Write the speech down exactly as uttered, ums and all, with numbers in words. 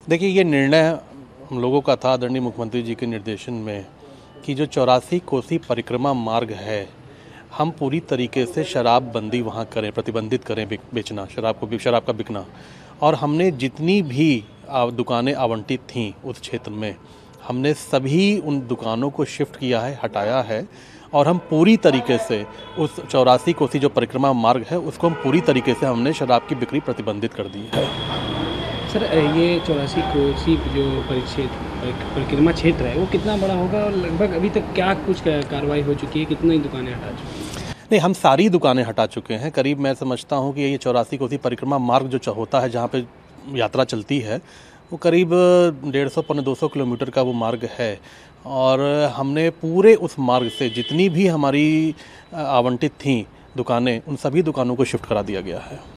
देखिए, ये निर्णय हम लोगों का था आदरणीय मुख्यमंत्री जी के निर्देशन में कि जो चौरासी कोसी परिक्रमा मार्ग है, हम पूरी तरीके से शराबबंदी वहाँ करें, प्रतिबंधित करें बेचना, शराब को शराब का बिकना। और हमने जितनी भी दुकानें आवंटित थीं उस क्षेत्र में, हमने सभी उन दुकानों को शिफ्ट किया है, हटाया है और हम पूरी तरीके से उस चौरासी कोसी जो परिक्रमा मार्ग है उसको हम पूरी तरीके से हमने शराब की बिक्री प्रतिबंधित कर दी है। सर, ये चौरासी कोसी जो परिक्षेत्र परिक्रमा क्षेत्र है वो कितना बड़ा होगा और लगभग अभी तक क्या कुछ कार्रवाई हो चुकी है, कितनी दुकानें हटा चुकी हैं? नहीं, हम सारी दुकानें हटा चुके हैं। करीब मैं समझता हूँ कि ये चौरासी कोसी परिक्रमा मार्ग जो होता है जहाँ पे यात्रा चलती है वो करीब डेढ़ सौ पौने दो सौ किलोमीटर का वो मार्ग है और हमने पूरे उस मार्ग से जितनी भी हमारी आवंटित थीं दुकानें, उन सभी दुकानों को शिफ्ट करा दिया गया है।